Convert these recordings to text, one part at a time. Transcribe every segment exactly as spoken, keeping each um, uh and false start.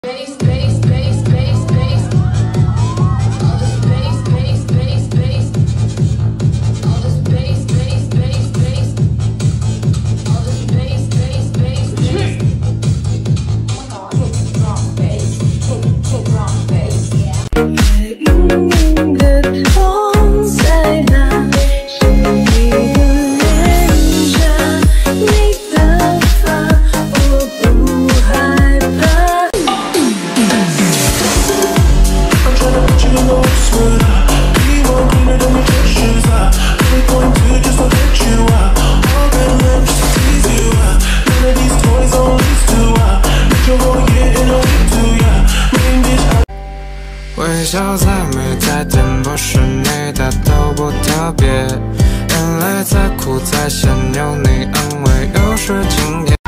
微笑再美再甜，不是你的都不特别。眼泪再苦再咸，有你安慰，有时惊艳。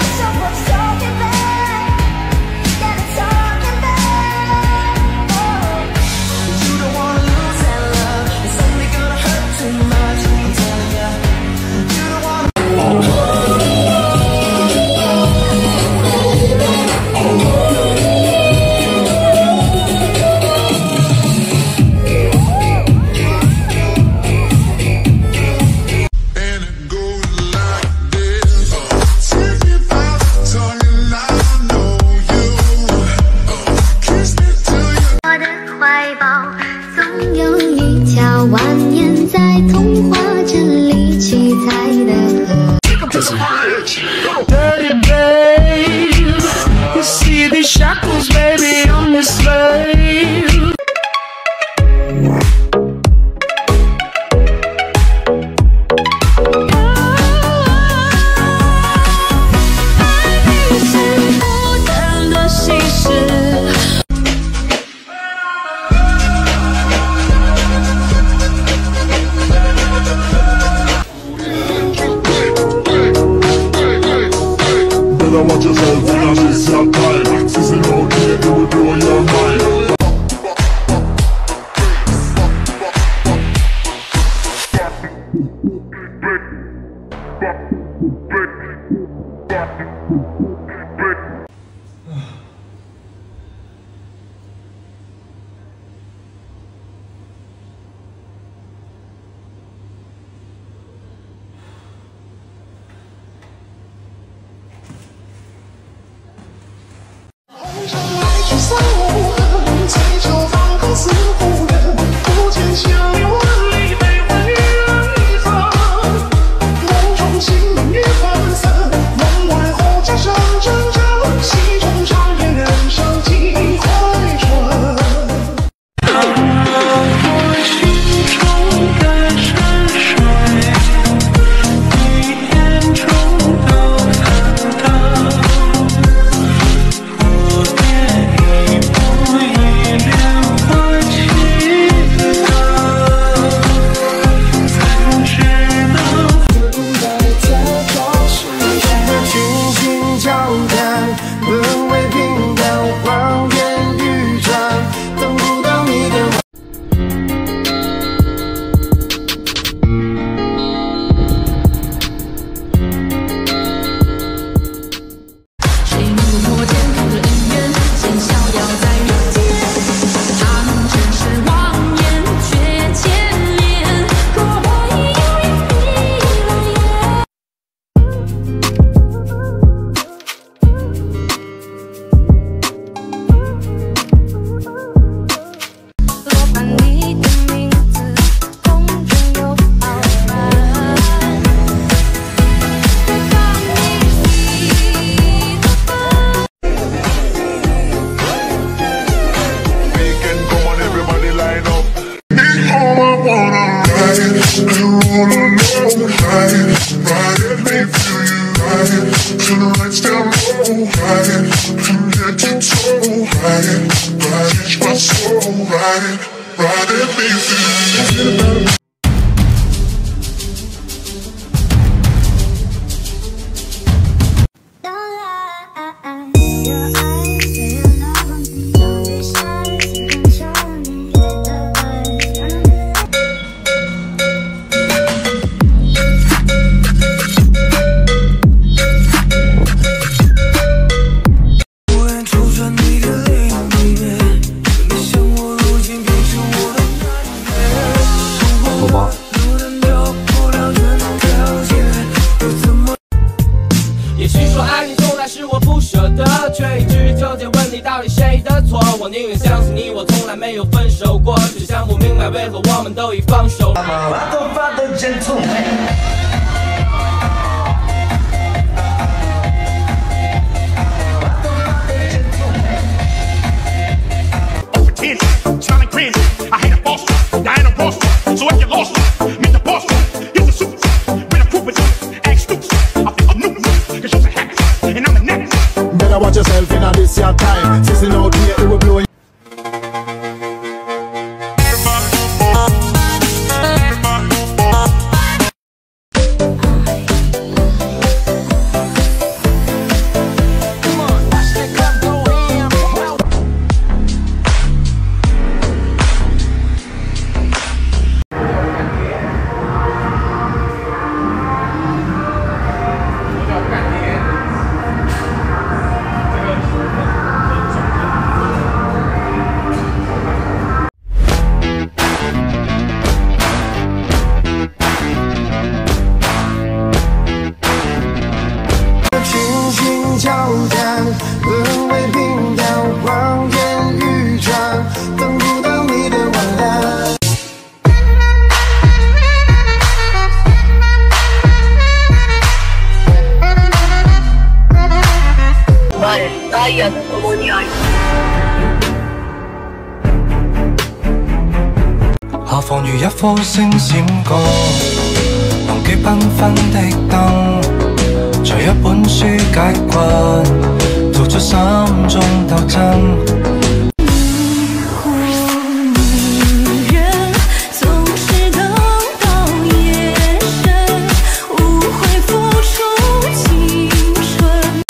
Dirty babe, you see these shackles, baby, I'm your slave. I want your soul, when I miss your time. Since you don't care, it will blow your mind. 到底谁的错？我宁愿相信你，我从来没有分手过，只想不明白为何我们都已放手。 Smiling grin, I hate a boss, Diana Ross. So if you lost, meet the boss. Here's the suit, with a crew with X Stoops. I think I'm new, cause you're a hack, and I'm the next. Better watch yourself in this your time. Sissing out here, it will blow you. 沦为平淡，望眼欲穿，等不到你的晚安。나의 따이한 어머니 아이。 下放如一顆星閃過，濃機繽紛的燈。 隨一本書解困，做出心中鬥爭。 迷惑女人總是等到夜深，無悔付出青春。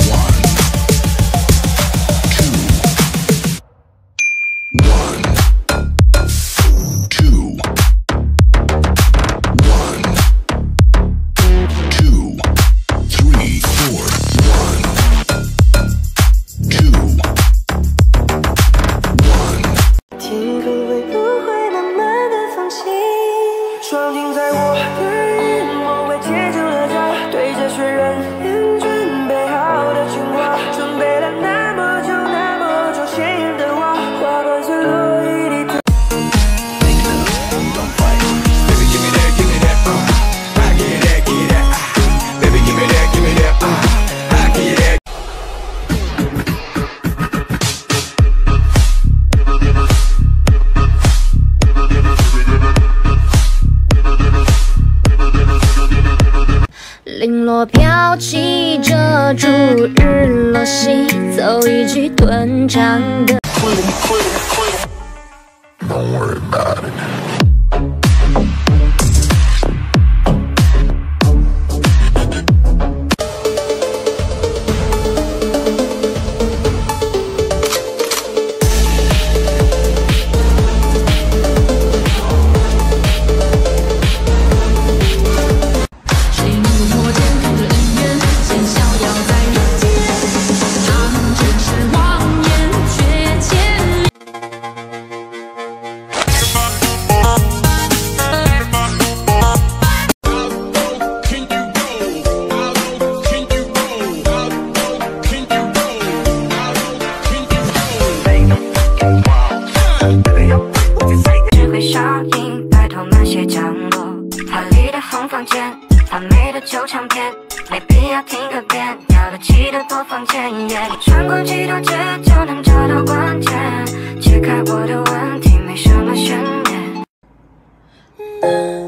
闯进在我的眼，我为接住了它，对着确认眼准备好的情话，准备了那么久那么久，鲜艳的花，花瓣碎落一地。Baby give me that, give me that, uh, I give that, give that, uh, baby give me that, give me that, uh, I give that. 零落飘起遮住日落西，奏一曲断肠的。 Don't worry about it. 房间，完美的旧唱片，没必要听个遍，要得起的播放键，穿过几条街就能找到关键，解开我的问题，没什么悬念。